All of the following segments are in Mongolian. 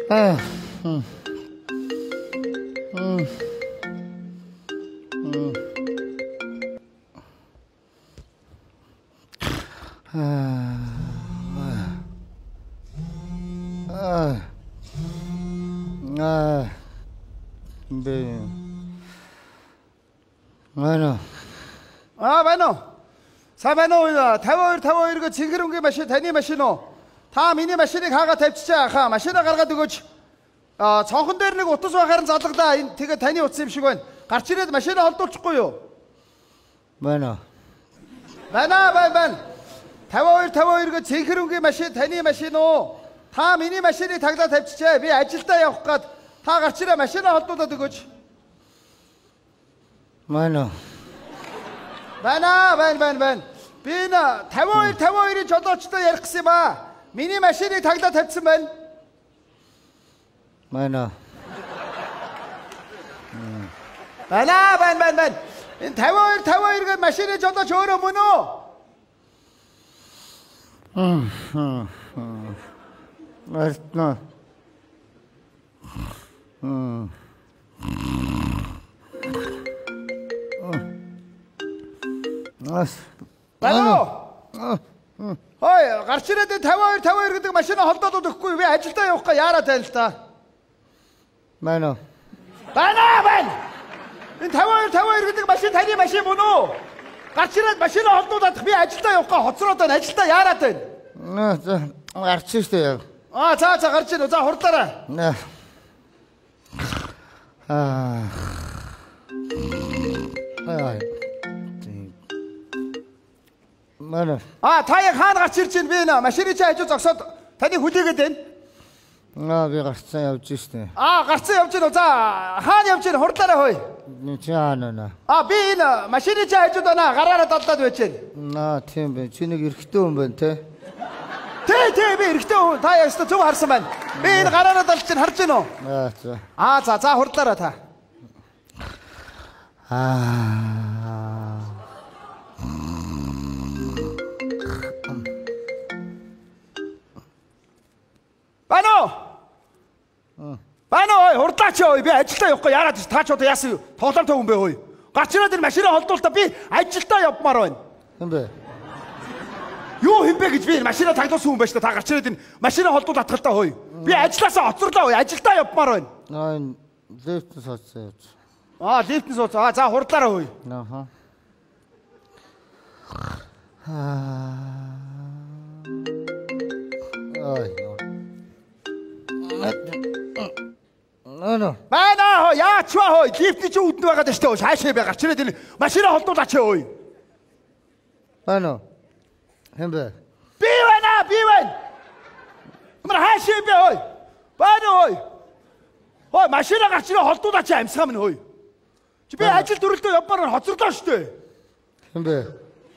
아, 네. 많어. 아, 많어. 사만오, 타워 이거 징그러운 게 마시, 다니 마시노. 다 미니 마시니 가가 탭치자, 가 마시나 가가 두고. 정훈대리고 어떠서 가는 자들다, 되게 다니 옷입시건. 같이라도 마시나 헛도 죽고요. 많어. 많아. 타워 이거 징그러운 게 마시, 다니 마시노. 다 미니 마시니 당다 탭치자, 미 알칠다 역가. 다 같이라 마시나 헛도다 두고. 많어. 많아. 비나 타워일이 저도 치도 예르크세마 미니 마시니 당다 탭스만 많어. 많아. 타워일가 마시니 저도 저러 무노. 맛있나? 많어. 어이, 가르치는데 타워일 그때 마시나 헛도도 듣고 왜 아질다 욕가 야라 델스타. 많어. 많아. 타워일 그때 마시 다니 마시 무노. 가르치는 마시나 헛도다 왜 아질다 욕가 헛스러웠다 아질다 야라든. 아치스요. 자 가르치는 자 hor따라. 네. 많어. 타약 하나가 칠진 비나 마시니 차이죠 적서 다니 후디거든. 내가 싸요 지스네. 같이 옆지노 자 한이 옆지는 hor따라 호이. 자나나. 비나 마시니 차이죠 나 가라라 땄다도 했지. 나 팀에 진흙 이렇게 떠오면테. 비 이렇게 또 다약스도 좀 하르스만. 비나 가라라 땄진 하르지노. 자 hor따라 다. 바노 hor따쳐 비 아칠다 욕가 야라지 다 쳐도 야스 더담 더운배 호이. 같이나들 마시나 헛돌다 비 아칠다 옆마론. 근데 요 힘백이 비 마시나 당도 수운 배시다 다 같이나들 마시나 헛돌다 탔다 호이. 비 아칠다서 어쩌다 호이 아칠다 옆마론. 난 제프트 샀어요. 립트 좋죠. 자 hor따라 호이. 아하. 많아. 야 추워 호이. 립트 좀 웃누아가 되시다. 자시에 같이나들 마시나 헛돌다 쳐 호이. 많어. 현배. 비원. 그럼 하시에 배 호이. 많아 호이. 마시나 같이나 헛돌다 쳐 암사면 호이. 집에 아질 들을 때 옆발은 헛들다 시대. 현배.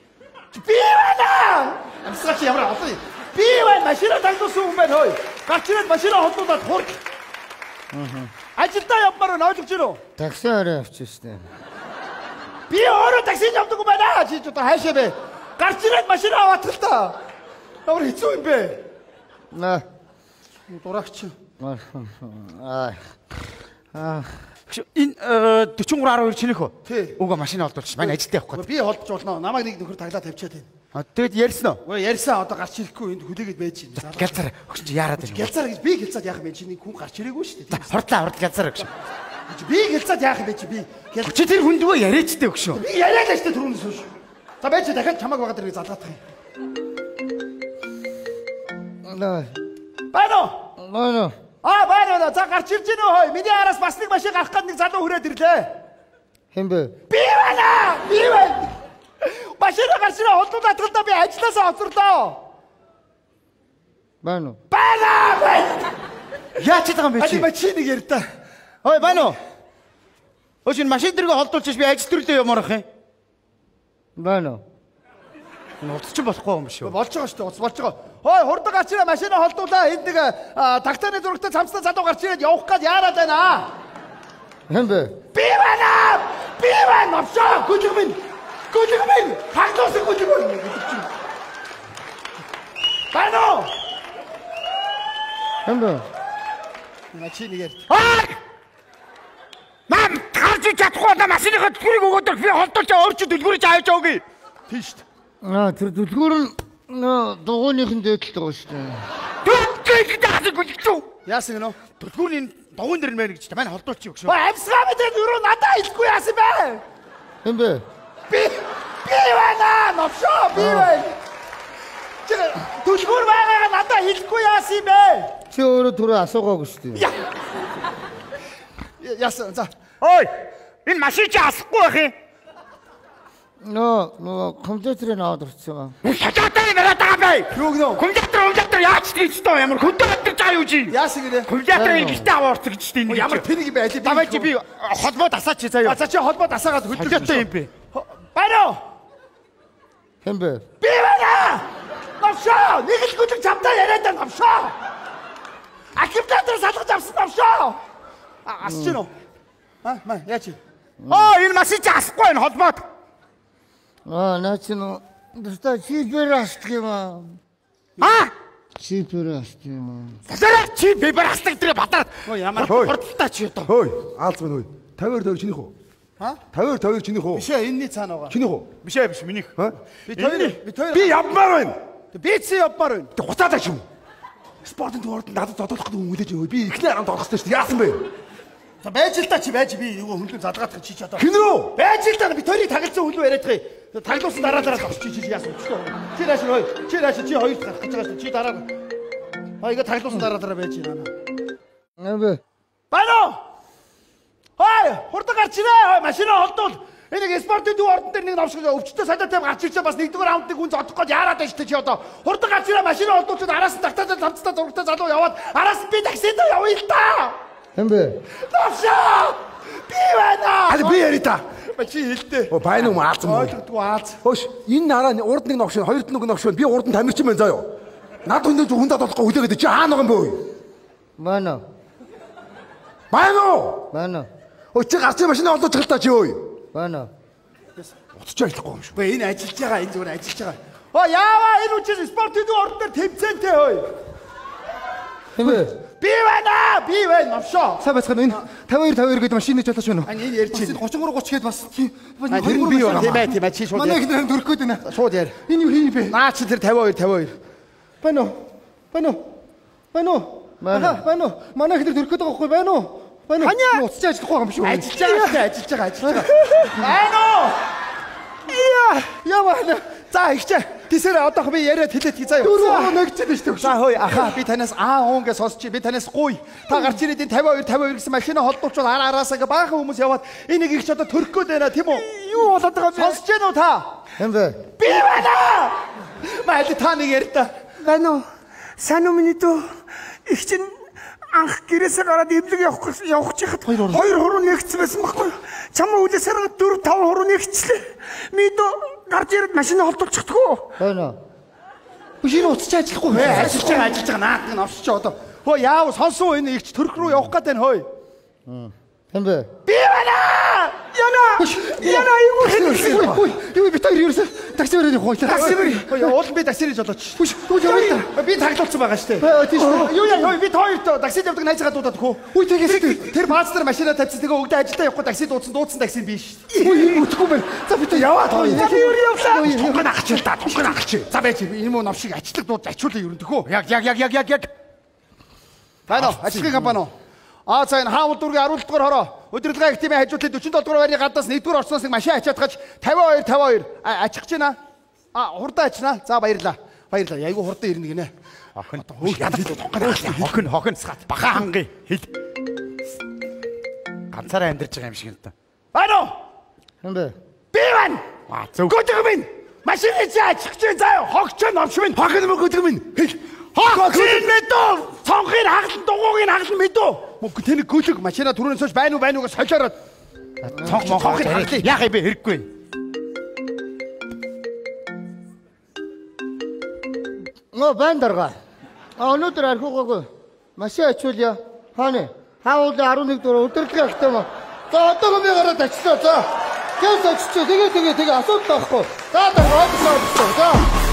비와나! 암스같이 야무라 어떠니? 비와 마시나 당도 수우면 호이. 같이는 마시나 헛도다 홀. 아질다 옆발은 나와죽지로. 닥스하래 지스네. 비오는 택시 잡두고 마나. 진짜 또 하시베. 같이는 마시나 왔다. 나 우리 히츠인베. 나. 도락치. 대충으로 알아볼 치니까 네. 오가 맛이 나왔더지 많이 애질 때 없거든. 비 헛 좋나. 나만 이기도 그걸 당다 탭쳐야 돼. 또 예르스너 왜 예르사 어떤 같이 읽고 후대기 매치. 겟사라 혹시 야라더니 겟사라 비 겟사 야가 매치니 공 같이 읽고 시대. horta 겟사라 혹시 비 겟사 야가 매치 비. 어쨌든 훈두가 예레치 때 혹시 비 야라가 시대 들어오는 소시. 자 매치 내가 자막 와가지고 자다. 나. 많어. 많어. 자 같이 찍지는 호이. 미니 알아서 마스팅 마시 가까운 데 자도 흐려 드릴게. 현배. 비원. 마시나 가시나 어떠다 떴다 비 아치다서 어쩌다. 많어. 야 치다가 아니 몇치 마치는 게 있다. 어이 많어 어신 맛이 들고 헛돌치시 애질 들을 때요 뭐라해 많어. 어떻게 봐서 꼬음시오 멋쩍었어. horta 가시나 마시나 헛도다 인드가 닥터네 들어올 잠수다 자도 가시나 여기까지 알아잖아. 현배. 비원 없어. 꾸준히 강도스 꾸준히. 많어. 현배. Машиныг ярь. Нам гарч чадахгүй на машиныхаа төлбөрийг өгөөд би холдуулж өөрчилж дэлгүүрэж авч өгье. Тийш. Тэр дүлгүүр нь дугуйныхын дээдлэл байгаа шүү дээ. Дүлгүүрийг даасан гүйлчихв. Яасан гэнэ? Дүлгүүрийн дугуйн дэр мэн гэж манай холдуулчих өгшөө. Амьсгаа мэдээд юу надад хэлэхгүй яасан бэ? Хэн бэ? Би байна. Новшоо би байна. Дүлгүүр байгаагаа надад хэлэхгүй яасан бэ? Чи өөрөө түрүү асуугаагүй шүү дээ. Яасан за. Ой! Энэ машин чи асахгүй байх юм. Нөө компьютерыг аваад орчихсон. Шатаатай нараад байгаа бай. Юу гэнэ? Компьютер яаж тийч тоо ямар хөдөө өдөр заа юу чи. Яасан гэнэ? Компьютерыг гихтээ аваарч гэж тийм. Ямар тэнэг байли би. Давай чи би холбоо дасаач заяа. За чи холбоо дасаагаад Компьютер юм бэ. Байна. Хэн бэ? Би байна. Новшоо! Нэг л гүдэг чамтай яриад байна новшоо. Акимтатар салгаж авсан новшоо. Асч гэнэ үү? Маа яач. Энэ машин чи асахгүй энэ холбоод. Наа чи нөө чипээр астг юм аа. Чипээр астг юм аа. Засараа чи би бар астдаг дээр батаад. Ямар хурдтай чи одоо. Хөөе, аалцмын хөөе. 52 тойр чинийх үү? 52 чинийх үү? Биш ээ энэний цаана байгаа. Чинийх үү? Биш ээ биш минийх. Би явмаар байна. Би чи явмаар байна. Хуцаатай ч юм. Спортын дуурд надад зодоолох гэдэг өнгөлөж өгөө. Би ихний арамд орох хэрэгтэй шүү дээ. Яасан бэ? За байж л та чи байж би юу хөндлөн задгаадах чи одоо. Хин рүү? Байж л та би төрийг тагалцсан хөлөө яриад байгаа. Таглуулсан дараа орчих чи яасан ч шүү. Чи нааш хөөе. Чи нааш чи хоёр гарах гэж байгаа шүү. Чи дараа. Ига таглуулсан дараа байж байна. Нэ. Байна уу? Хөөе, хурд гарч ирээ. Машинаа холдвол энийг спортын дүү ордон дээр нэг навшиг өвчтөй сайдаатай гарч ирчихээ бас нэгдүгээр раундыг үн зодох гэж яарад байж чи одоо. Хурд гарч ирээ машинаа холдуулчихад араас нь тагтаа тавцтай зургтай залуу яваад араас нь би таксид явъя л та. Хэн бэ? Навшаа! Би байна. Хали би яри та. Чи хэлдэ. Байна уу аалцсан уу? Ойлгодгүй аалц. Хөөш, энэ нараа урд нэг новш, хоёрт нэг новш. Би урд нь тамирчин байна заяа. Над хүндээ хүндээ болохгүй хүлээгээд чи хаана байгаа юм бэ? Манай. Байна. Чи гарч машинаа олдож байгаа та чи өөе. Байна. Уцч ажиллахгүй юм шүү. Бэ энэ ажиллаж байгаа энэ зүгээр ажиллаж байгаа. Яаваа энэ үчир спортын дүү ордон дээр тэмцэнтэй хөөе. Хэн бэ? Би байна навшоо. Сайн байцгаана энэ 52 гэдэг машины жолооч байна уу? Энэ ярьж байна. 33 30 гээд бас Тэр нь би байна. Тийм ээ чи шууд. Манай ихнэр төрөх гээд байна. Шууд яар. Энэ юу хийв бэ? Наа чи тэр 52. Байна уу? Манай ихнэр төрөх гээд байгаа байхгүй байна уу? Уцч ажиллахгүй юм шүү. Ажиллаж байгаа. Байна уу? Яваа. За ихчээ. Тийсэр одоо би яриад хэлээд заа юу. Дөрөв нэгчээд шүү дээ. За хөөе аха би танаас уун гэж сонсч би танаас гуй. Та гарч ирээд 52 гэсэн машина холдуулчвал араасаа баахан хүмүүс яваад энийг их ч одоо төрөх гээд байна тийм үү? Юу болоод байгаа бэ? Сонсч гэнэ үү та? Хэн бэ? Би байна. Маяг та нэг ярь та. Байна уу? Сайн уу миний дүү? Их чинь анх гэрээсээ гараад эвлэг явах чихад хоёр хуруу нэгцсэн байсан байхгүй юу? Чамаа үлээсээр 4 5 хуруу нэгцлээ. Миний дүү гарч ирээд машина холдуулчихдгүү. Байна. Бүшин уцч ажиллахгүй. Ажиллаж байгаа наад нэг авчиж одоо. Хөө яав сонсон энэ ихч төрх рүү явах гээд байна хөөе. Хэн бэ? Би байна. Яна юу Юу би тэр ерөөсө такси өрөөний хойлоо. Такси мөр. Уул би таксирж болооч. Би таглуулсан байгаа штэ. Тийм шүү. Юу би тооёрт таксид явдаг найзгаа дуудаад хөө. Тэр паацтар машина тавьсан тэгээ өгдөө ажилдаа явахгүй такси дуудсан такси биш. Үтгэхгүй байна. За би тэр яваад юу явлаа. Тунган ахчих та. За байж энэ муу навшиг ачлаг дууд ачуулаа ерөн төхөө. Яг. Байна уу? Ажлын компани уу? За энэ хаавал дүүргийн 10 дугаар хороо. Өдөрлөгийн активын хажуудлын 47 дугаар байрны гаднаас 1-р орсноос нэг машин ачаад гаж 52 ачих гэж байна. Хурдан ачнаа. За баярлаа. Айгу хурдан ирнэ гинэ. Охин хохин сат баха хангий хэл. Ганцаараа амьдарч байгаа юм шиг энэ. Байна уу? Хэн бэ? Би байна. Зөв. Гүдэг минь. Машины чи ачих гэж заа. Хогч номш минь. Хохин мөр гүдэг минь. Хогч мэдөө. Цонхын хагалт дугуугийн хагалт мэдөө. Мөнгө тэнэг гүлэг машина түрүүнээс хойш байна уу гэж солиороод. Цонх яах би хэрэггүй. Байн дарга. Өнөөдөр архиугаагүй. Машин ачуулъя. Хааны? Хаавал 11 дугаар өдөрлөгийн актив юм. За одоо би гараад ачлаа. За. Гэвч аччих. Тэгээ асуудал байхгүй. За дарга. За.